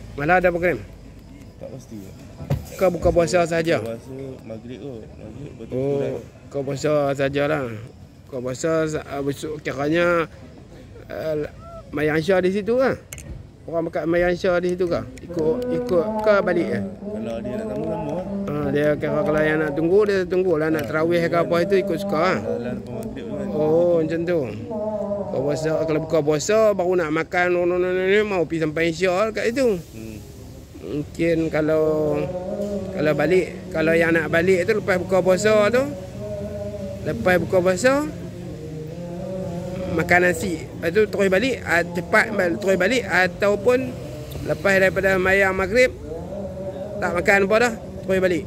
Malah ada program? Tak pasti. Kau buka puasa saja. Puasa maghrib kot. Maghrib betul Oh, kau puasa sajalah. Kau puasa besok kiranya Mayang Syah di situ kan? Orang makan Mayang Syah di situ kan? Ikut ke balik ke? Kalau dia nak lama-lama lah. Dia kira kalau yang nak tunggu, dia tunggulah. Nak tarawih ke apa itu ikut suka kan? Dalam maghrib tu kan. Oh, macam tu. Kau puasa, kalau buka puasa baru nak makan mau pergi sampai Isyak kat itu. Mungkin kalau balik, kalau yang nak balik tu lepas buka puasa tu, lepas buka puasa makan nasi, lepas tu terus balik, cepat terus balik, ataupun lepas daripada mayang maghrib tak makan apa dah, terus balik.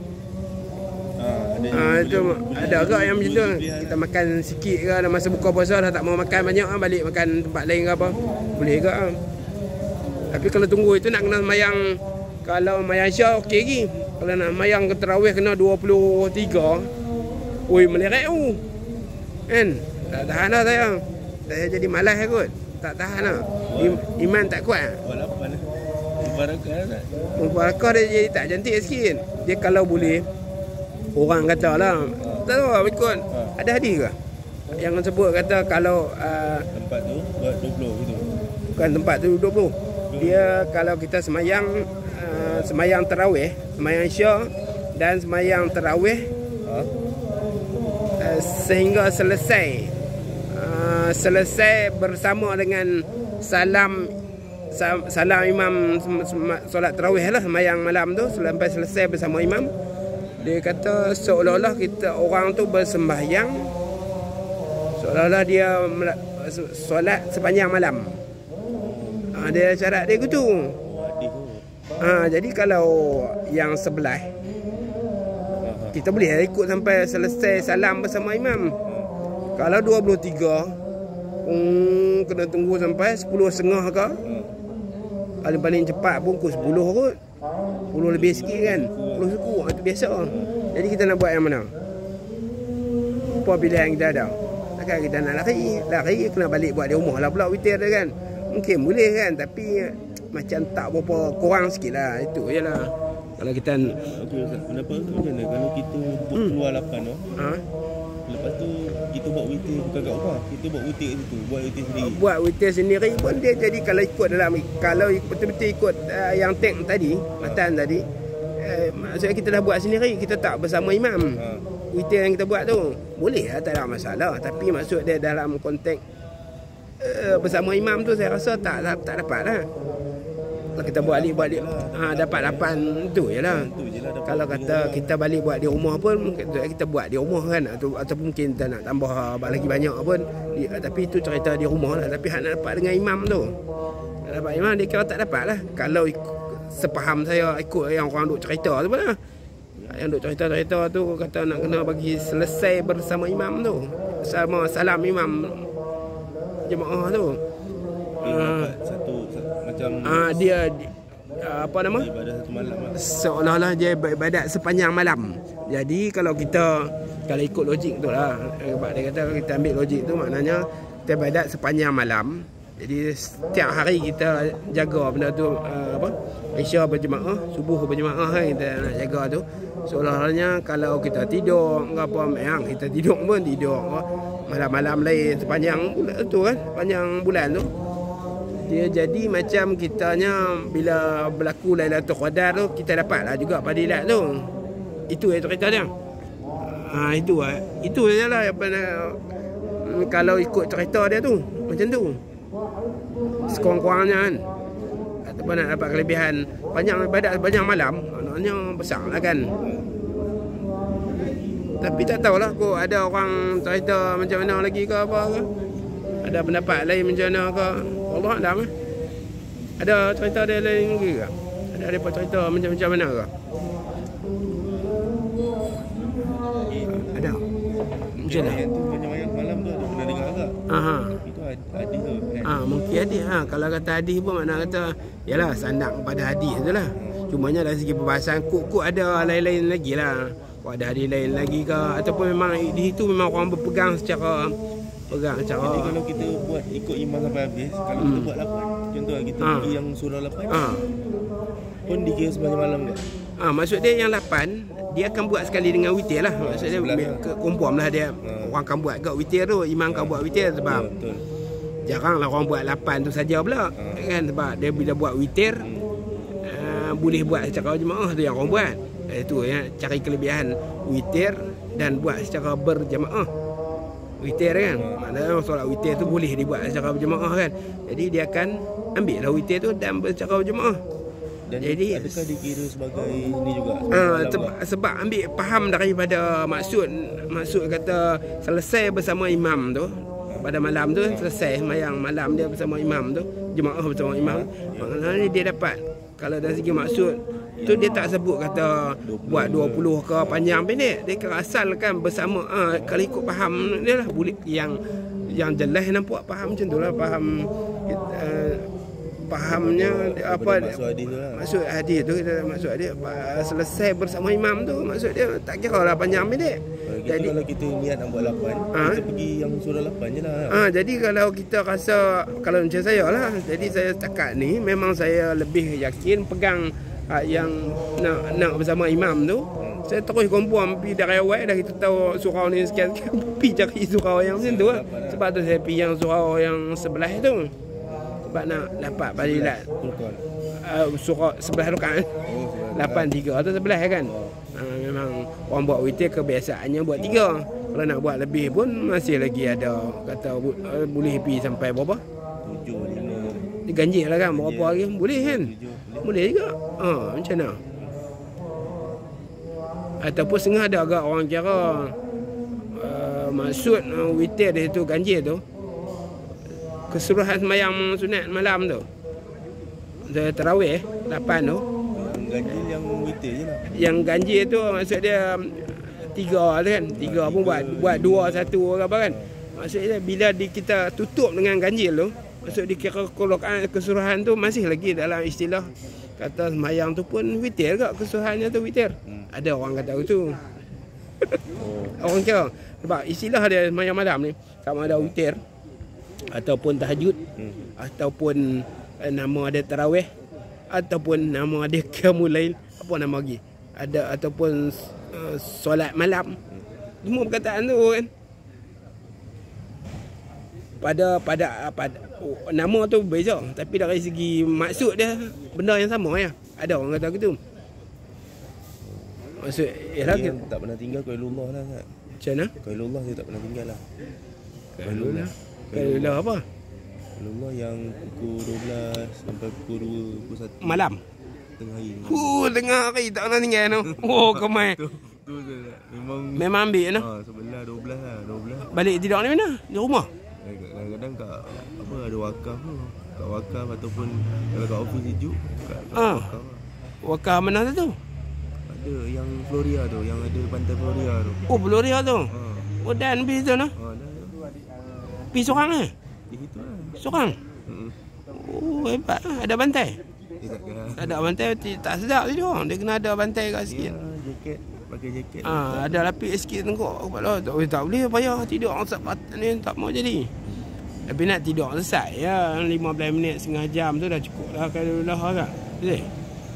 Itu ada agak yang macam tu. Kita makan sikit ke masa buka puasa dah tak mau makan banyak, balik makan tempat lain ke apa, boleh ke. Tapi kalau tunggu itu nak kena mayang, kalau mayang Syah okey lagi. Kalau nak mayang ke tarawih kena 23. Oi, meleret tu. Kan? Tak tahan dah saya. Saya jadi malas kot. Tak tahan dah. Iman tak kuat. Walaupun Mubarakah tak? Mubarakah dia jadi tak cantik sikit. Dia kalau boleh, orang kata lah, tak tahu lah ikut. Ada hadis ke yang sebut kata kalau tempat tu buat 20 gitu. Bukan tempat tu 20. Dia kalau kita semayang tarawih, semayang Isyak dan semayang tarawih sehingga selesai bersama dengan salam imam solat tarawih lah, semayang malam tu sampai selesai bersama imam. Dia kata seolah-olah kita orang tu bersembahyang, seolah-olah dia solat sepanjang malam. Dia syarat dia gitu. Jadi kalau yang sebelah kita boleh ikut sampai selesai salam bersama imam. Kalau 23 kena tunggu sampai 10.30 ke. Paling cepat pun pukul 10 kot. 10 lebih sikit kan. 10 suku itu biasa. Jadi kita nak buat yang mana? Apa pilihan kita ada? Takkan kita nak lari kena balik buat di rumah lah pula witir dia kan. Mungkin boleh kan, tapi macam tak berapa, kurang sikit lah. Itu je lah. Kalau kita Okey Ustaz, pendapat Ustaz macam mana kalau kita keluar 8 tu, lepas tu kita buat witir bukan kat rumah, kita buat witir kat situ, buat witir sendiri. Buat witir sendiri pun dia jadi kalau ikut dalam, kalau betul-betul ikut yang tek tadi, matan tadi, maksudnya kita dah buat sendiri, kita tak bersama imam. Witir yang kita buat tu boleh lah, tak ada masalah. Tapi maksud dia dalam konteks bersama imam tu saya rasa tak dapat lah. Kalau kita buat dapat 8 tu je lah. Kalau kata kita balik buat di rumah pun kita buat di rumah kan, ataupun mungkin kita nak tambah lagi banyak pun, tapi itu cerita di rumah lah. Tapi hak nak dapat dengan imam tu, nak dapat imam dia kira tak dapat lah. Kalau sepaham saya ikut yang orang duk cerita tu pun lah, yang duk cerita tu kata nak kena bagi selesai bersama imam tu, sama salam imam jemaah tu. Satu macam dia apa nama? Ibadah satu malam lah. Seolah-olah dia ibadat sepanjang malam. Jadi kalau ikut logik tu lah, dia kata kalau kita ambil logik tu maknanya kita ibadat sepanjang malam. Jadi setiap hari kita jaga benda tu, Isya berjemaah, subuh berjemaah kan, kita nak jaga tu. Seolah-olahnya kalau kita tidur apa memang kita tidur malam-malam lain sepanjang bulan tu kan, sepanjang bulan tu. Dia jadi macam kitanya bila berlaku Lailatul Qadar tu, kita dapatlah juga fadilat tu. Itu cerita dia. Itu je lah kalau ikut cerita dia tu, macam tu. Sekurang-kurangnya kan. Ataupun nak dapat kelebihan banyak ibadat sepanjang malam, maknanya besar lah kan. Tapi tak tahulah kok ada orang cerita macam mana lagi ke apa ke. Ada pendapat lain macam mana ke. Allah alam. Ada cerita dia lain lagi ke? Ada mereka cerita macam mana ke? Ada. Macam mana? Yang tu banyak malam tu ada pernah dengar agak. Itu hadis tu. Mungkin hadis. Kalau kata hadis pun makna kata yalah sandak pada hadis tu lah. Cumanya dari segi perbahasan kok ada lain-lain lagi lah. Kok ada hadis lain lagi ke, ataupun memang di situ memang orang berpegang secara Jadi kalau kita buat ikut imam sampai habis, kalau kita buat 8 contoh tu kita pergi yang surau 8 pun dikira sebagai malam ke? Maksud dia yang 8 dia akan buat sekali dengan witir lah. Maksud dia confirm lah dia orang akan buat kat witir tu, imam akan buat witir sebab Betul. jaranglah orang buat 8 tu saja pula kan, sebab dia bila buat witir boleh buat secara jemaah tu yang orang buat. Itu ya, cari kelebihan witir dan buat secara berjemaah. Witir kan, maknanya solat witir tu boleh dibuat secara berjemaah kan. Jadi dia akan ambil lah witir tu dan secara berjemaah. Dan jadi adakah dikira sebagai ni juga? Sebab ambil faham daripada maksud kata selesai bersama imam tu pada malam tu, selesai sembahyang malam dia bersama imam tu, jemaah bersama imam, maknanya dia dapat. Kalau dari segi maksud tu dia tak sebut kata buat 20 ke panjang pendek, dia kira asalkan bersama. Kalau ikut faham dia lah boleh, yang jelas nampak faham macam tu lah, fahamnya apa maksud hadis tu, maksud hadis selesai bersama imam tu, maksud dia tak kira lah panjang pendek. Jadi kalau kita niat nak buat 8 kita pergi yang surau 8 je lah. Jadi kalau kita rasa, kalau macam saya lah, jadi saya setakat ni memang saya lebih yakin pegang yang nak bersama imam tu. Saya terus confirm pergi dari awal dah, kita tahu surau ni sekian-sekian pergi cari surau yang macam tu lah. Sebab tu saya pergi yang surau yang sebelah tu, sebab nak dapat fadilat surau sebelah rakaat 8-3 tu sebelah kan. Memang orang buat witir kebiasaannya buat 3. Kalau nak buat lebih pun masih lagi ada kata boleh pergi sampai berapa 7, 5 ganjil lah kan, berapa hari boleh kan, boleh juga. Macam mana, ataupun setengah ada agak orang kira maksud witir dia tu ganjil tu keseluruhan sembahyang sunat malam tu, tarawih 8 tu. Ganjil yang witir je lah. Yang ganjil tu maksud dia 3 tu kan, 3 pun buat 2 1 ke apa kan. Maksudnya bila kita tutup dengan ganjil tu, maksud dikira keseluruhan tu masih lagi dalam istilah kata sembahyang tu pun witir ke, keseluruhannya tu witir. Ada orang kata gitu. Orang kira sebab istilah dia sembahyang malam ni sama ada witir ataupun tahajud ataupun nama ada tarawih ataupun nama dia qiyamul lail, apa nama lagi ada, ataupun solat malam. Semua perkataan tu kan pada nama tu berbeza, tapi dari segi maksud dia benda yang sama ya. Ada orang kata gitu. Maksud yang tak pernah tinggal Kuilullah lah kan. Macam mana? Kuilullah saya tak pernah tinggal lah. Kuilullah apa? Kuilullah yang pukul 12 sampai pukul 2, pukul 1 malam. Tengah hari. Tengah hari tak pernah tinggal tu. Kemai. Tu memang ambil no? Sebelah 12 lah, 12. Balik tidur ni mana? Di rumah. Kadang-kadang kat apa ada wakaf tu. Kat wakaf ataupun kalau kat office sejuk kat wakaf. Wakaf mana tu? Ada yang Floria tu, yang ada pantai Floria tu. Floria tu. Dan pergi tu no? Pergi seorang eh? Di situ lah. Seorang? Hebat lah. Ada bantai? Tak ada bantai, tak sedap tidur. Dia kena ada bantai kat sikit. Jaket, pakai jaket. Ada lapis sikit tengok kepala. Tak boleh payah tidur sebab ni tak mau jadi. Tapi nak tidur selesai ya. 15 minit, setengah jam tu dah cukup lah. Kalau dah agak. Betul?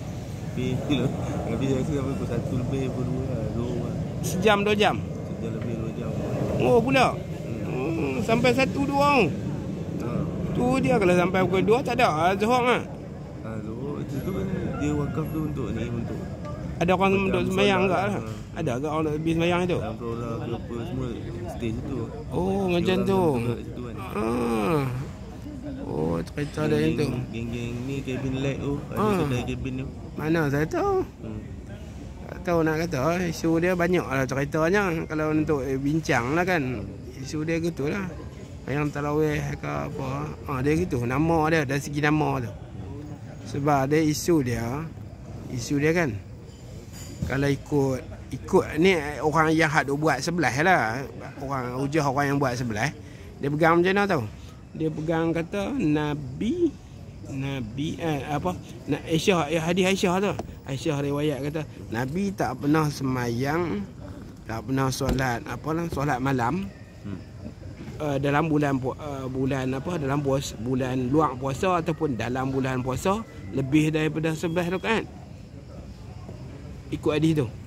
Tapi saya rasa sampai pukul 1 lebih, pukul 2 lah. Sejam, 2 jam? Sejam lebih, 2 jam. Pula? Sampai 1, 2 tu dia kalau sampai pukul 2 tak ada Zuhur lah. Zuhur itu kan dia wakaf tu untuk ni, untuk ada orang untuk sembahyang enggak lah. Ada agak orang nak pergi sembahyang itu. Dalam solar ke apa semua stay situ. Macam tu. Kan. Cerita ada yang tu. Geng-geng ni cabin light tu, ada kedai cabin tu. Mana saya tahu. Tak tahu nak kata isu dia banyak lah ceritanya. Kalau untuk bincang lah kan, isu dia gitulah. Yang tarawih ke apa, dia gitu. Nama dia dari segi nama tu. Sebab ada isu dia kan. Kalau ikut ni orang yang hak buat sebelah lah. Orang yang buat sebelah. Dia pegang macam mana tau? Dia pegang kata Nabi Aisyah, hadis Aisyah tu. Aisyah riwayat kata Nabi tak pernah semayang, tak pernah solat solat malam dalam bulan bulan luar puasa ataupun dalam bulan puasa lebih daripada 11 rakaat. Ikut hadis tu.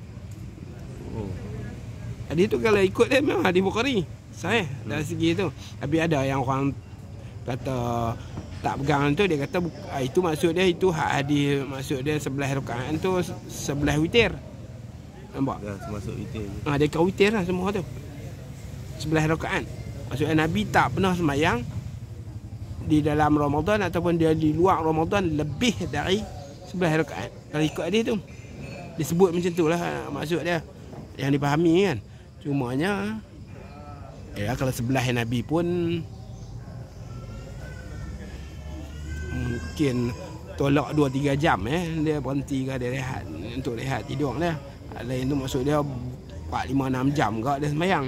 Hadis tu kalau ikut dia memang hadis Bukhari. Sahih dari segi tu. Tapi ada yang orang kata tak pegang tu, dia kata itu maksud dia, itu hadis maksud dia 11 rakaat tu 11 witir. Nampak? Dah termasuk witir. Dia kau witir lah semua tu. 11 rakaat. Maksudnya Nabi tak pernah semayang di dalam Ramadan ataupun dia di luar Ramadan lebih dari 11 rakaat. Kalau ikut hadis tu disebut macam tu lah maksud dia yang dipahami kan. Cumanya kalau sebelah Nabi pun mungkin tolak 2-3 jam dia berhenti ke, dia rehat untuk rehat tidur dia. Lain tu maksud dia 4-5-6 jam ke dia semayang.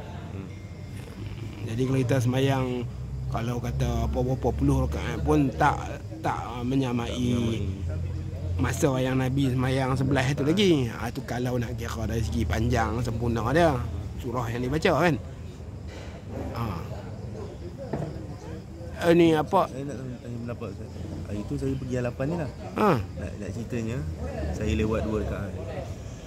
Jadi kalau kita semayang, kalau kata berapa puluh rakaat pun tak menyamai masa yang Nabi semayang sebelah itu lagi. Itu kalau nak kira dari segi panjang sempurna dia surah yang dibaca kan. Ni apa? Saya nak tanya pendapat saya. Hari tu saya pergi halapan ni lah. Ha. Nak ceritanya saya lewat 2 rakaat.